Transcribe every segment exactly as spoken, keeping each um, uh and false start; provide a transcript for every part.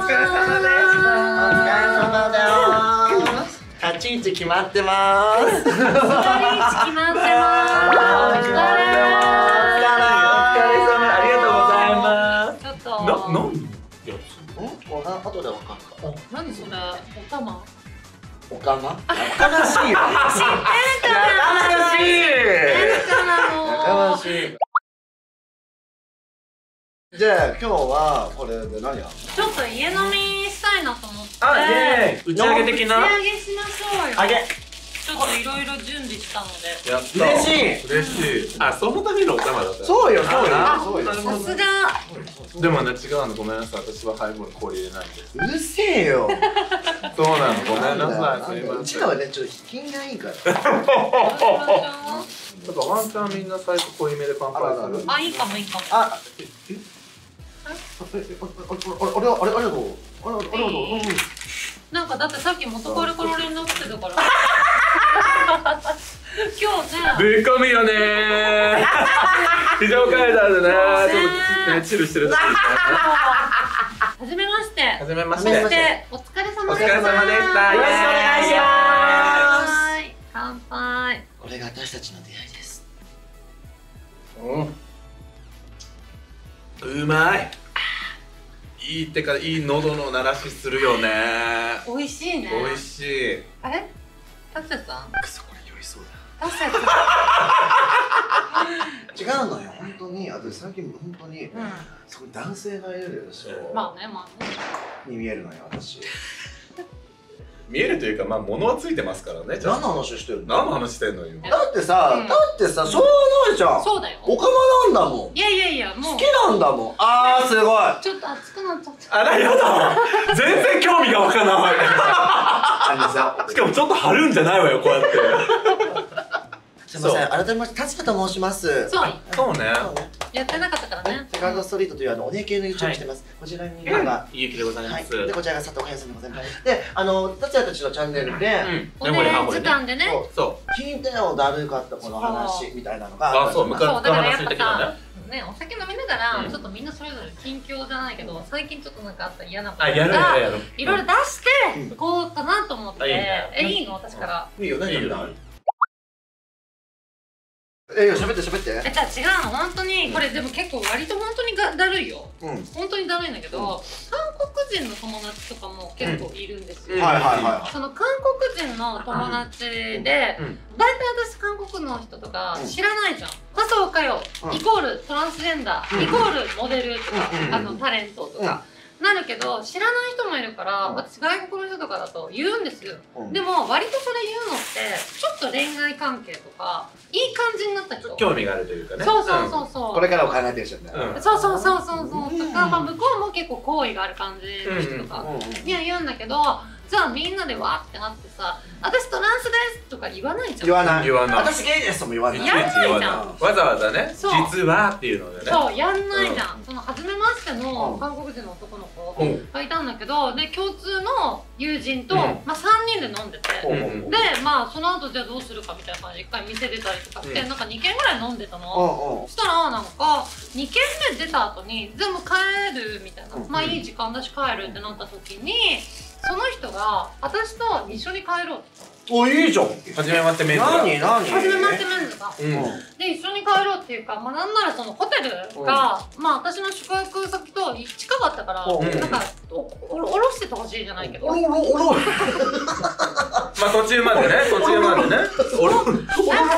疲れ様です。お疲れ様です。立ち位置決まってます。 座り位置決まってます。お疲れ。お疲れ様。ありがとうございます。 ちょっと。 な、何やつ？ ん？これ後でわかるか。 何それ？お玉？ おかま？やかましいよ。 知ってるかな？ やかましい。 知ってるかなもう。 やかましい。じゃあ今日はこれで何やるの？ ちょっと家飲みしたいなと思って。 あ、イエーイ。打ち上げ的な。 打ち上げしましょうよ。 あげ。 ちょっといろいろ準備したので。 やった。 嬉しい。 嬉しい。あ、そのためのお玉だった。 そうよそうよあそうよ。 さすが。 でもね、違うの、ごめんなさい。私はハイボール氷入れないんです。 うるせえよ。 そうなの、ごめんなさい。すいません。 うちらはね、ちょっと品がいいから。 ちょっとワンチャンみんな最初濃いめで乾杯する。 あ、いいかもいいかも。 あ、え、え、あれ、あれ、あれ、あれ、ありがとう。あれ、ありがとう。 なんかだってさっき元カレから連絡来てたから。今日ね。 ぶっ込みよねー。非常階段でね、ちょっとね、チルしてる時ですね。 はじめまして。 はじめましそしてて。 お疲れ様お疲でした。 れ様でした。 よろしくお願いします。 乾杯。 これが私たちの出会いです。 うん。うまい。いいってか、いい喉の鳴らしするよね。 美味しいね。 美味しい。 あれ？タクセさん？ くそ、これ酔いそうだ。 タクセ違うのよ、本当に、私最近本当に、 さん。うん。 そこに男性がいるでしょ。 まあね、まあね。 に見えるのよ、私。 見えるというか、まあ、物はついてますからね。 何の話してるの？ 何の話してんのよ。 だってさ、 うんだってさ、しょうがないじゃん。 そうだよ。 おかまなんだもん。 いやいやいや、もう好きなんだもん。あー、すごい。 ちょっと熱くなっちゃった。 あら、やだ。全然興味がわかない。 あのさ、 しかもちょっと張るんじゃないわよ、こうやって。 すいません、改めまして達也と申します。 そう。 そうね。 そうね。 やってなかったからね。 セカンドストリートというあのお姉系の YouTube をしてます。こちらにいるのが、 ゆうきでございまはい。 す。 でこちらが佐藤隼さんでございます。で、あの達也たちのチャンネルで、 おね時間でね。 そうそう。 聞いてよだるかったこの話みたいなのが。 あ、そう、昔そう、だからやっぱ話的なさね。、 ね、お酒飲みながら、ちょっとみんなそれぞれ近況じゃないけど、最近ちょっとなんかあった嫌なことあ、やるやるやる。 いろいろ出していこうかなと思って。 あいいねえ、いいの私から。 いいよ、何いいよ。 え、喋って喋って。 え、じゃあ違うの、本当に、これでも結構割と本当にがだるいよ。 うん。はい本当にだるいんだけど、韓国人の友達とかも結構いるんですよ。 はいはその韓国人の友達で、 うん。 大体私韓国の人とか知らないじゃん。あ、そうかよ、 うんイコールトランスジェンダー、イコールモデルとか、 うんあのタレントとか。なるけど知らない人もいるから、 うん私外国の人とかだと言うんですよ。 うんでも割とそれ言うのってちょっと恋愛関係とかいい感じになった人。 興味があるというかね。 そうそうそうそう。 これからを考えてる人だよ。 うんそうそうそうそうそう。 うんとか、まあ、向こうも結構好意がある感じの人とかうんうんには言うんだけど、じゃあみんなでわーってなってさ、私トランスですとか言わないじゃん。 言わない。 言わない。 私ゲイですとも言わない。 やんないじゃんわざわざね、 そう実はっていうのでね。 そうやんないじゃん。その初めましての韓国人の男の子うんがいたんだけど、で共通の友人と、 うんまあさんにんで飲んでて。 うんうんで、まあその後じゃあどうするかみたいな感じで一回店出たりとかして、 うんなんかにけんぐらい飲んでたの。 うんうん。 そしたらなんかにけんめ出た後に全部帰るみたいな、 うんまあいい時間だし帰るってなった時にその人が私と一緒に帰ろうってお、いいじゃん。 初めましてメンズだ。 何何？ 初めましてメンズが。 うん。 で一緒に帰ろうっていうか、まあなんならそのホテルが、まあ私の宿泊先と近かったから、 うんなんかおおろおろしててほしいじゃないけど、 おろおろおろ。 まあ途中までね、途中までね。俺、溺れてる？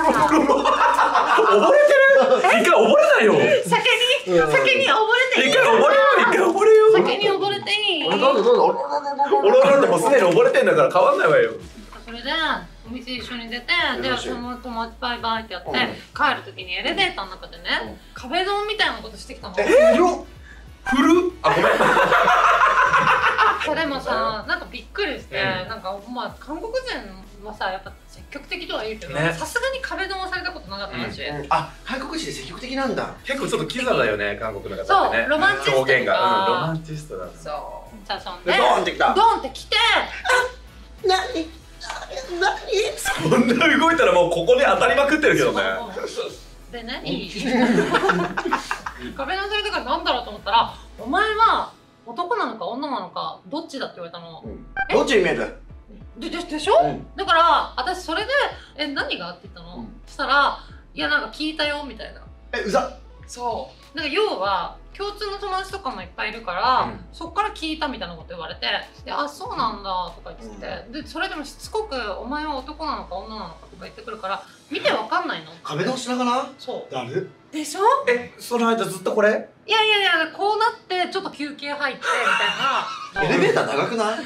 一回溺れないよ。 酒に酒に溺れていい？ 一回溺れよ、一回溺れよ。 酒に溺れていい？ どうぞどうぞ。おろおろおろおろ。 俺なんてもうすでに溺れてんだから変わんないわよ。 それでお店一緒に出て、でよろしいその友達バイバイってやって、 うん帰る時にエレベーターの中でね、 うん壁ドンみたいなことしてきたの。 え、よ。 振る？あ、ごめん。 それもさ、なんかびっくりして、 うんなんかまあ韓国人はさやっぱ積極的とは言うけど、 ねさすがに壁ドンはされたことなかったらしい。 あ、韓国人で積極的なんだ。 結構ちょっとキザだよね、韓国の方ってそう、 ね。 ロマンチストとか。 表現が、うん、ロマンチストだね。 そう。じゃあそんで、 で、 ドーンってきた。 ドンって来て、 なに？なに？ そんな動いたらもうここで当たりまくってるけどね。 でね、いい壁ドンされたからなんだろうと思ったら、お前は男なのか女なのかどっちだって言われたの。 どっちに見える？ でででしょ、だから私それで「え何が?」って言ったの、そしたら「いやなんか聞いたよ」みたいな。 え、うざっ。 そうなんか要は共通の友達とかもいっぱいいるから、うん、そっから聞いたみたいなこと言われて「であそうなんだ」とか言ってて、うん、でそれでもしつこく「お前は男なのか女なのか」とか言ってくるから見てわかんないの。 壁ドンしながら？ そうだるでしょ。 え、その間ずっとこれ？ いやいやいや、こうなってちょっと休憩入ってみたいな。 エレベーター長くない？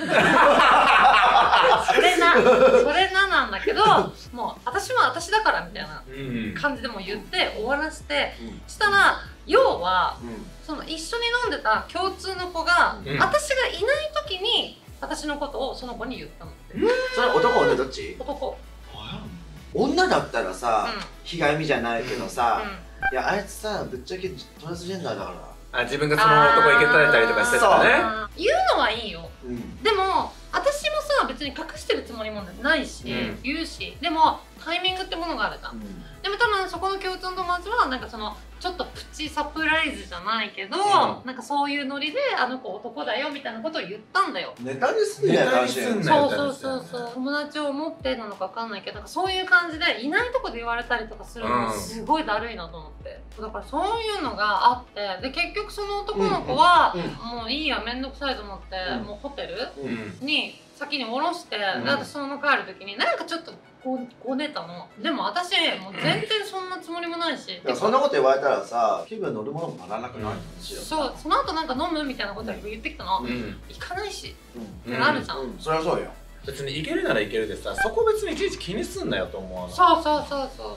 それなそれななんだけど、もう私は私だからみたいな感じでも言って終わらせて、うん、したら要は、うん、その一緒に飲んでた共通の子が、うん、私がいない時に私のことをその子に言ったのって。 うん、それ男女どっち？ 男。 女だったらさ、うん、ひがみじゃないけどさ、うん、いやあいつさぶっちゃけトランスジェンダーだから。 あ、自分がその男に蹴られたりとかしてたね。 言うのはいいよ、うん、でも私もさ別に隠してるつもりもないし、うん、言うし、でもタイミングってものがあるじゃん、うん、でも多分そこの共通の友達はなんかそのちょっとプチサプライズじゃないけど、うん、なんかそういうノリであの子男だよみたいなことを言ったんだよ。 ネタにすんねや。 そうそうそうそう、友達を思ってなのか分かんないけど、なんかそういう感じでいないとこで言われたりとかするのすごいだるいなと思って、だからそういうのがあって、で結局その男の子は、うんうん、もういいや面倒くさいと思って、うん、もうホテルに先に降ろして、うん、で私その帰る時になんかちょっとこうごねたの。でも私もう全然そんなつもりもないし、 そんなこと言われたらさ気分乗るものもならなくなるし、 そう、その後なんか飲むみたいなこと言ってきたの、うん、行かないし、うん、ってなるじゃん、うんうん、 そりゃそうよ。 別に行けるなら行けるでさ、そこ別にいちいち気にすんなよと思わない？ そうそうそうそう。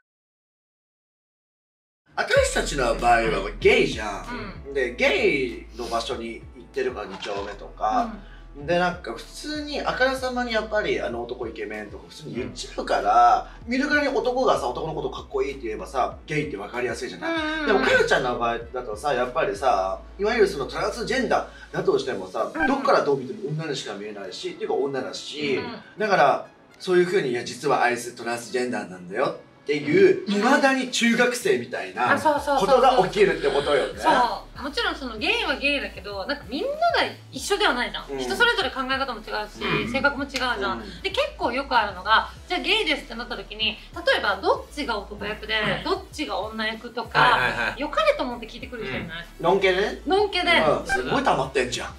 私たちの場合はゲイじゃん、うん、でゲイの場所に行ってるからに丁目とか、うん、でなんか普通にあからさまにやっぱりあの男イケメンとか普通に言っちゃうから、うん、見るからに男がさ男のことかっこいいって言えばさゲイって分かりやすいじゃない、うん、でもかよちゃんの場合だとさやっぱりさいわゆるそのトランスジェンダーだとしてもさ、うん、どっからどう見ても女にしか見えないしっていうか女だし、うん、だからそういうふうにいや実はあいつトランスジェンダーなんだよっていういまだに中学生みたいなことが起きるってことよね。 そうもちろんそのゲイはゲイだけどなんかみんなが一緒ではないじゃん、うん、人それぞれ考え方も違うし、うん、性格も違うじゃん、うん、で結構よくあるのがじゃあゲイですってなった時に例えばどっちが男役で、うん、どっちが女役とか良かれと思って聞いてくる人いない？ のんけで？ のんけで、 うん、すごい溜まってんじゃん。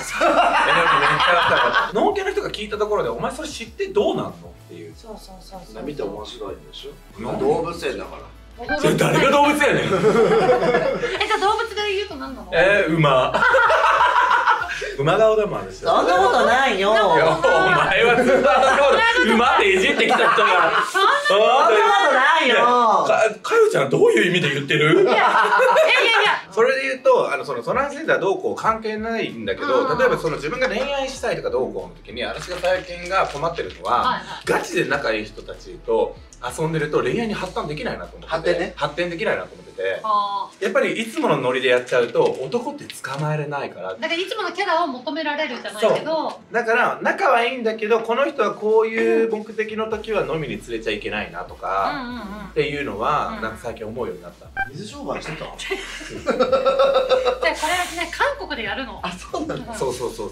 のんけの人が聞いたところでお前それ知ってどうなんのっていう。 そうそうそうそう。 見て面白いんでしょ。動物園だから。 それ誰が動物やねん。え、じゃあ動物で言うと何なの？ えー、馬。馬顔でもあるし。 そんなことないよ。お前はずっと馬でいじってきた人が。 そんなことないよ。 かよちゃんどういう意味で言ってる？いやいやいや。それで言うとあのそのトランスジェンダーどうこう関係ないんだけど、例えばその自分が恋愛したいとかどうこうの時に私が最近が困ってるのはガチで仲いい人たちと遊んでると恋愛に発展できないなと思ってて、発展ね発展できないなと思ってて、やっぱりいつものノリでやっちゃうと男って捕まえれないから、 だからいつものキャラを求められるじゃないけど、 だから仲はいいんだけどこの人はこういう目的の時は飲みに連れちゃいけないなとかっていうのはなんか最近思うようになった。 水商売してた？ これはね韓国でやるの。 あ、そうなんだ。 そうそうそう。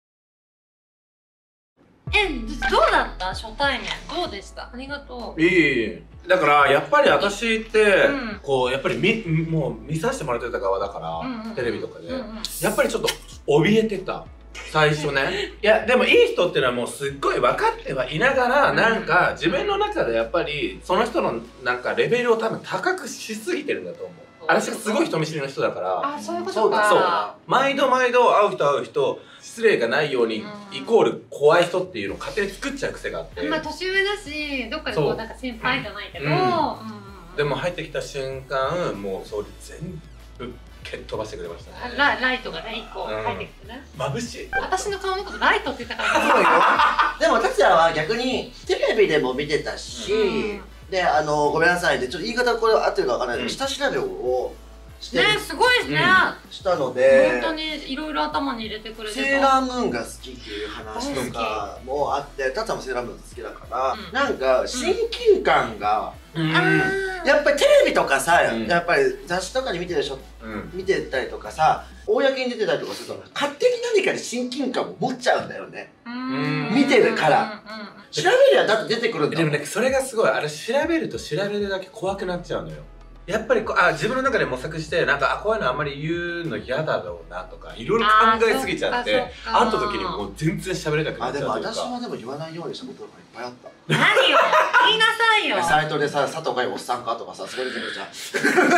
え、どうだった初対面？どうでした？ありがとう。 いいい。だからやっぱり私って、うん、こうやっぱりみもう見させてもらってた側だから、うんうん、テレビとかで、うんうん、やっぱりちょっと怯えてた最初ね。いやでもいい人っていうのはもうすっごい分かってはいながら、うん、なんか自分の中でやっぱりその人のなんかレベルを多分高くしすぎてるんだと思う。私がすごい人見知りの人だから、 あ、そういうことか。 そう毎度毎度会う人会う人失礼がないようにイコール怖い人っていうのを勝手に作っちゃう癖があって、 まあ年上だしどっかでこうなんか先輩じゃないけど、 でも入ってきた瞬間もうそれ全部蹴っ飛ばしてくれましたね。 ラライトがねいっこ入ってきてね、 眩しい。 私の顔のことライトって言ったからでも達也は逆にテレビでも見てたし、で、あの、ごめんなさいで、ちょっと言い方これ合ってるかわからないけど、下調べをしてね、すごいですね。 したので、 本当にいろいろ頭に入れてくれてた。 セーラームーンが好きっていう話とかもあって、たっちゃんもセーラームーン好きだから、うん、なんか親近感が、うん、やっぱりテレビとかさ、うん、やっぱり雑誌とかに見てるでしょ、うん、見てたりとかさ、公に出てたりとかすると勝手に何かに親近感を持っちゃうんだよね。見てるから。調べりゃだって出てくるんだもん。 でもね、それがすごい、あれ調べると調べるだけ怖くなっちゃうのよ。やっぱりこあ自分の中で模索して、なんかあこういうのあんまり言うの嫌だろうなとかいろいろ考えすぎちゃって、会った時にもう全然喋れなくなっちゃうというか。 あでも私はでも言わないようにしたことがいっぱいあった。 何よ言いなさいよ。 サイトでさ、佐藤かいおっさんかとかさ、それ出てくるじゃん。わ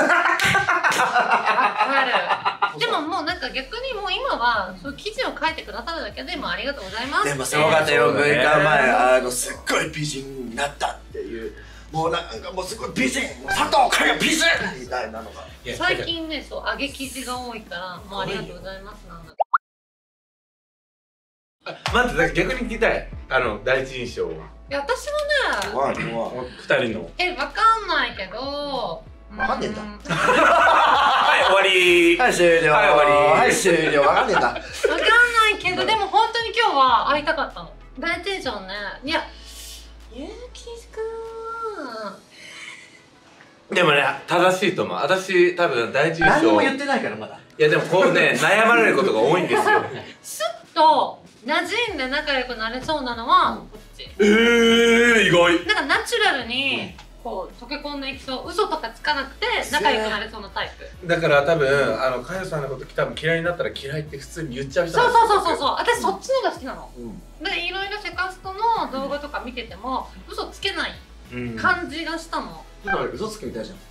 かる。でももうなんか逆にもう今はそういう記事を書いてくださるだけでもありがとうございます。 でもすごかったよ、むいかまえあのすっごい美人になったっていう。もうなんかもうすごい美人、佐藤かいが美人みたいなのが。 最近ね、そう上げ記事が多いからもうありがとうございますなんだ。 待って、逆に聞きたい、あの第一印象は。 いや私はね、 ふたりのえわかんないけど。 わかんねえんだ。 はい終わり。 はい終了。 はい終わり。 はい終了。わかんねえんだ。わかんないけどでも本当に今日は会いたかったの。第一印象ね。いやゆうきくん。 でもね正しいと思う。私多分第一印象。 何も言ってないからまだ。 いやでもこうね悩まれることが多いんですよ。 すっと馴染んで仲良くなれそうなのはこっち。 ええ意外。 なんかナチュラルに。こう溶け込んでいきそう、嘘とかつかなくて仲良くなれそうなタイプ。 だから多分あのかよさんのこと多分嫌いになったら嫌いって普通に言っちゃう人なんですよ。そうそうそうそう、私そっちのが好きなの。でいろいろセカストの動画とか見てても嘘つけない感じがしたの。 だから嘘つきみたいじゃん。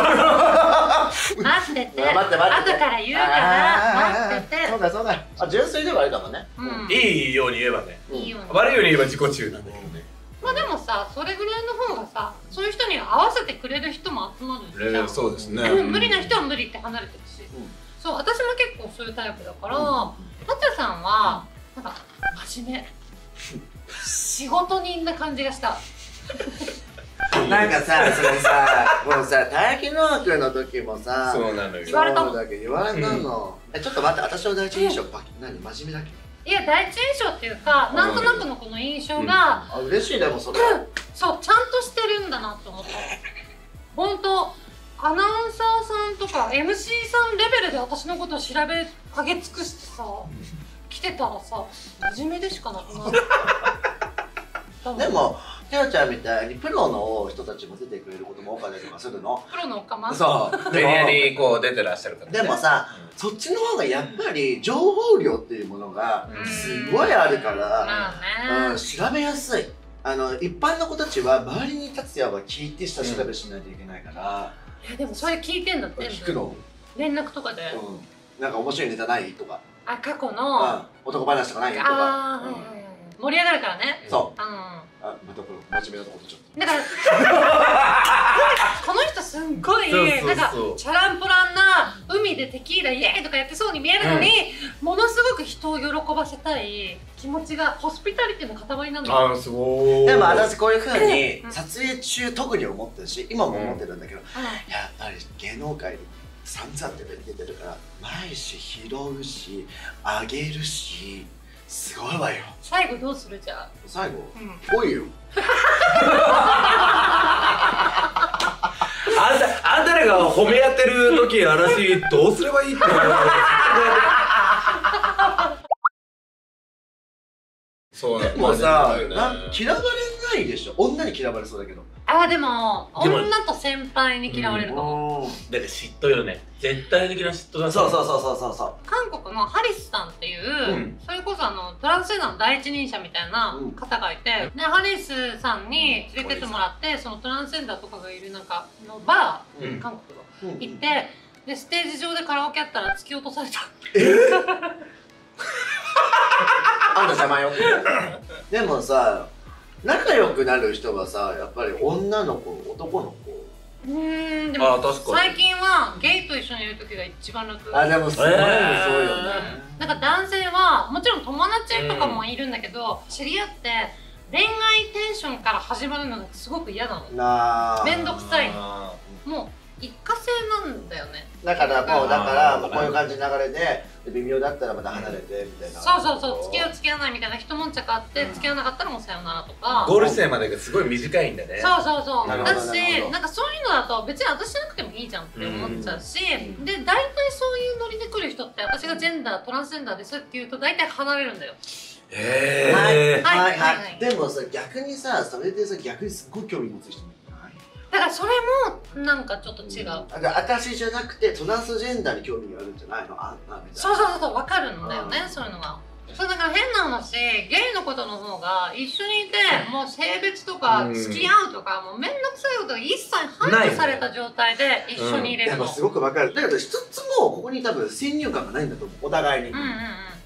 待ってて、 待って待って、 後から言うから待ってて。 そうだそうだ。あ純粋ではあれだもんね。 いいように言えばね。 いいように。 悪いように言えば自己中なんだけどね。 まあでもさ、それぐらいの方がさ、そういう人に合わせてくれる人も集まるじゃん。 そうですね。 無理な人は無理って離れてるし、そう私も結構そういうタイプだから、たっちゃさんはなんか真面目、仕事人な感じがした。 なんかさ、それさ、もうさ、大気農学の時もさ、 そうなのよ。 言われたもん。 言われたの。えちょっと待って、私の第一印象何真面目だっけ？ いや第一印象っていうか、なんとなくのこの印象が、 あ嬉しいねもうそれ。 そうちゃんとしてるんだなと思った。本当アナウンサーさんとか エムシー さんレベルで私のことを調べ上げ尽くしてさ、来てたらさ真面目でしかなくなる。 でもておちゃんみたいにプロの人たちも出てくれることも多かったりとかするの。 プロのおかま。 そうメディアにこう出てらっしゃるから。 でもさ、そっちの方がやっぱり情報量っていうものがすごいあるから、うん、調べやすい。あの一般の子たちは周りに立つやは聞いて下調べしないといけないから。 いやでもそれ聞いてんだって。 聞くの。 連絡とかで。 なんか面白いネタないとか。 あ過去の男話とかないとか。 盛り上がるからね。 そう。 うん。 あ、またこれ真面目なとこちょっと。 だからこの人すんごいなんかチャランポランな海でテキーライエーイとかやってそうに見えるのに、うん、ものすごく人を喜ばせたい気持ちがホスピタリティの塊なんだよ。 あーすごい。 でも私こういうふうに撮影中特に思ってるし今も思ってるんだけど、うん、やっぱり芸能界に散々テレビ出てるから毎日拾うしあげるしすごいわよ。 最後どうするじゃあ。 最後、うん、来いよ。 あんたあんたらが褒め合ってる時私どうすればいいって思う。そうなんだ。 でもさ、嫌われないでしょ。女に嫌われそうだけど。 ああでも女と先輩に嫌われるかも。 だって嫉妬よね。絶対的な嫉妬だ。 そうそうそうそうそうそう。 韓国のハリスさんっていう、うん、それこそあのトランスジェンダーの第一人者みたいな方がいて、うん、でハリスさんに連れてってもらって、そのトランスジェンダーとかがいるなんかのバー、うん、韓国の、うん、行ってでステージ上でカラオケやったら突き落とされた。えあんた邪魔よ。でもさ仲良くなる人はさやっぱり女の子男の子。 うーんでも最近はゲイと一緒にいる時が一番楽。 あでもすごいそうよね。 なんか男性はもちろん友達とかもいるんだけど、知り合って恋愛テンションから始まるのがすごく嫌なの。めんどくさいの。もう一過性なんだよね。 だからもうだからもうこういう感じの流れで微妙だったらまた離れてみたいな。 そうそうそう、付き合う付き合わないみたいな一悶着あって、付き合わなかったらもうさよならとか。 ゴール地点までがすごい短いんだね。 そうそうそう。 なるほどだし、なんかそういうのだと別に私じゃなくてもいいじゃんって思っちゃうし、で大体そういうノリで来る人って私がジェンダートランスジェンダーですって言うと大体離れるんだよ。 へえ。 はいはいはい。でもさ逆にさそれでさ逆にすごい興味持つ人もいない。 だからそれもなんかちょっと違う。だから私じゃなくてトランスジェンダーに興味があるんじゃないのあんなみたいな。 そうそうそう、わかるんだよね、そういうのが。そうだから変な話、ゲイのことの方が一緒にいてもう性別とか付き合うとかもう面倒くさいことが一切排除された状態で一緒にいれるの。 でもすごくわかる。だけど一つもここに多分先入観がないんだと思う、お互いに。 うんうんうん。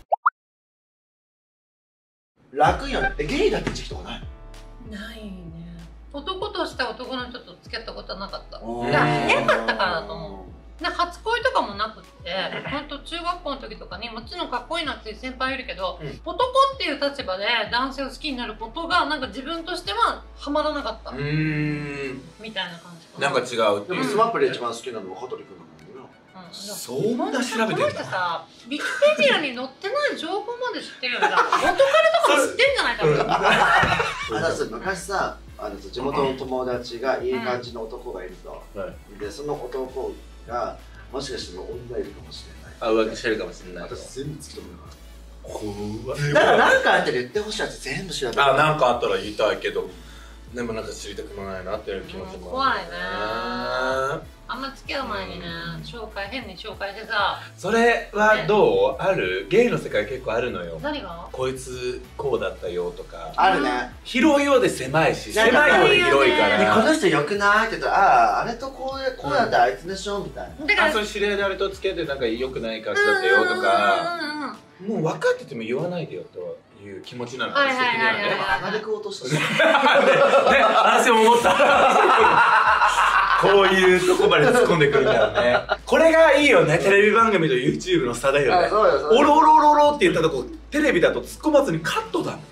楽よね。ゲイだって時期とかない？ ないね。男として男の人と付き合ったことはなかった。だおーから変だったからだと思う。で初恋とかもなくって、ほんと中学校の時とかにもちろんかっこいいなっていう先輩いるけど、うん、男っていう立場で男性を好きになることがなんか自分としてはハマらなかった。うーんみたいな感じかな。 なんか違う。 でもスマップで一番好きなのは羽鳥君なんだよな。 そんな調べてるんだ。 この人さ、ウィキペディアに載ってない情報まで知ってるよね。元彼とかも知ってんじゃないかな。 あのさ昔さ、あの地元の友達がいい感じの男がいると、うん、でその男がもしかして女いるかもしれない。 あ、浮気してるかもしれない。 私全部突き止めるから。 怖い。だから何かあったら言ってほしいやつ全部調べる。 あ、なんかあったら言いたいけど、でもなんか知りたくもないなっていう気持ちも。 怖いね。あんま付き合う前にね、紹介変に紹介してさ。 それはどう？ある？ゲイの世界結構あるのよ。 何が？ こいつこうだったよとか。 あるね。 広いようで狭いし、狭いようで広いから。 この人良くないって言ったら、あああれとこうこうやったらあいつでしょみたいな。 あ、そういう知り合いであれと付き合ってなんか良くない感じだったよとか。もう分かってても言わないでよという気持ちなの。 はいはいはいはい。 離れく落とした。ね、 私も思った。こういうとこまで突っ込んでくるんだよね。これがいいよね、テレビ番組と YouTube の差だよね。おろおろおろおろって言ったとこ、テレビだと突っ込まずにカットだもん。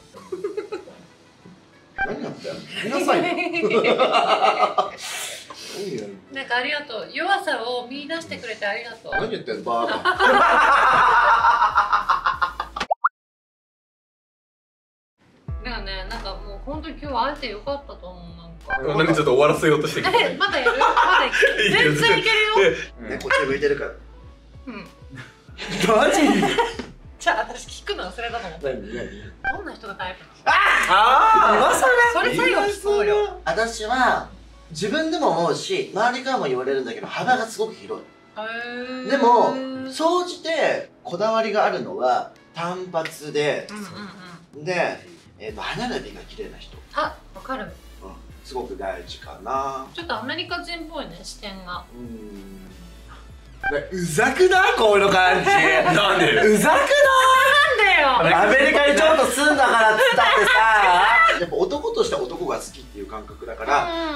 何やったよ。見なさいよ。 なんかありがとう。弱さを見出してくれてありがとう。 何言ってんのバーカ。 だからね、なんかもう本当に今日会えてよかったと思う。 なんかちょっと終わらせようとしてきて。 まだやる？まだ全然いけるよ。 ね、こっち向いてるから。 うん。 マジ？ じゃあ私聞くの忘れたと思った。 何何？ どんな人がタイプなの？ ああ！ それ最後聞こうよ。 私は自分でも思うし、周りからも言われるんだけど幅がすごく広い。でも総じてこだわりがあるのは単発で、で、えっと歯並びが綺麗な人。 あ、わかる。 すごく大事かな。 ちょっとアメリカ人っぽいね、視点が。 うん。うざくない？こういうの感じ。 なんで？ うざくない？なんでよ。アメリカにちょっと住んだからっつったってさ。やっぱ男としては男が好きっていう感覚だから、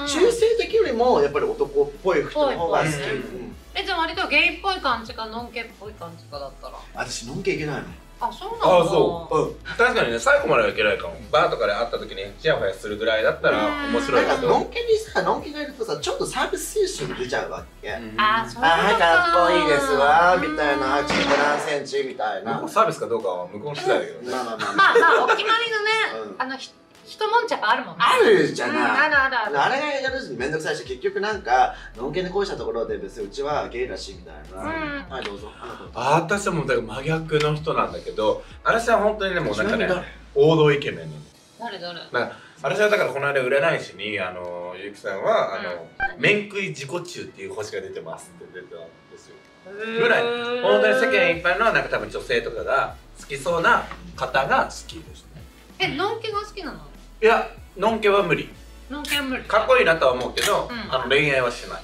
中性的よりもやっぱり男っぽい人の方が好き。 え、じゃあ割とゲイっぽい感じかノンケっぽい感じかだったら。 私ノンケいけないの。 あ、そうなんだ。 あ、そう。うん。確かにね、最後まではいけないかも。バーとかで会った時にチヤホヤするぐらいだったら面白いけど。 ノンケにさ、ノンケがいるとさ、ちょっとサービス精神出ちゃうわけ。 あ、そうあ、かっこいいですわみたいな、はちじゅう何センチみたいな。 サービスかどうかは向こうの次第だけどね。 まあまあまあまあ、お決まりのね、あの一悶着あるもんね。 あるじゃない。 あるあるある。 あれがやるにめんどくさいし、結局なんかノンケに恋したところで別にうちはゲイらしいみたいな。はい、どうぞ。 あ、私はもうだから真逆の人なんだけど、私は本当にね、もうなんかね、王道イケメンなの。 誰誰？ 私はだからこの間占い師に、あの、ゆうきさんは、あの、面食い自己中っていう星が出てますって出てたんですよ。ぐらい、本当に世間いっぱいのなんか多分女性とかが好きそうな方が好きですね。 え、ノンケが好きなの？ いや、ノンケは無理。 ノンケは無理。 かっこいいなとは思うけど、あの恋愛はしない。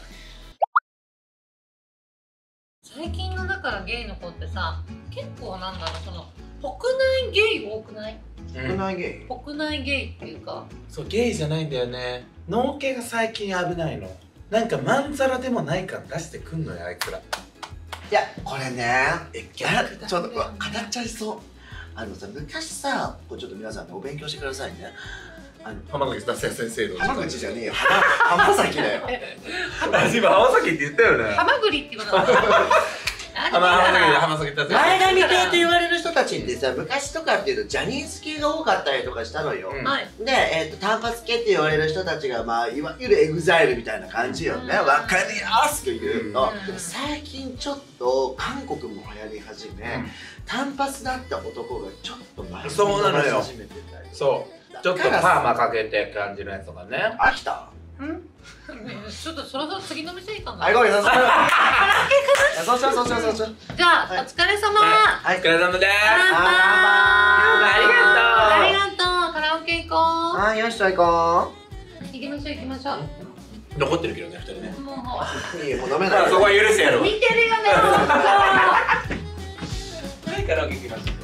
最近のだからゲイの子ってさ、結構なんだろう、その国内ゲイ多くない？ 国内ゲイ？ 国内ゲイっていうか。 そう、ゲイじゃないんだよね。ノンケが最近危ないの。なんかまんざらでもない感出してくんのよ、あいつら。 いや、これね、ちょっと語っちゃいそう。あのさ、昔さ、これちょっと皆さんね、お勉強してくださいね。あ浜崎達也先生の浜口じゃねえよ、浜崎だよ。 今浜崎って言ったよね。 ハマグリってことだ。 浜崎浜崎達也。 前髪系と言われる人たちってさ、昔とかっていうとジャニーズ系が多かったりとかしたのよ。で、えっと単発系って言われる人たちが、まあいわゆるエグザイルみたいな感じよね。わかりやすく言うと、最近ちょっと韓国も流行り始め、単発だった男がちょっと前にそうなのよ。 始めてたり。そう。 ちょっとパーマかけて感じのやつとかね。 飽きた？ ん？ちょっとそろそろ次の店行かな。 はい、ごめんなさい。そうしようそうしようそうしよう。 じゃあお疲れ様。 はい、お疲れ様です。 ありがとう。ありがとう。カラオケ行こう。 はい、よしじゃあ行こう。行きましょう行きましょう。 残ってるけどね、二人ね。 もうもう。いい、もう飲めない。 そこは許してやろう。 似てるよね。 はい、カラオケ行きましょう。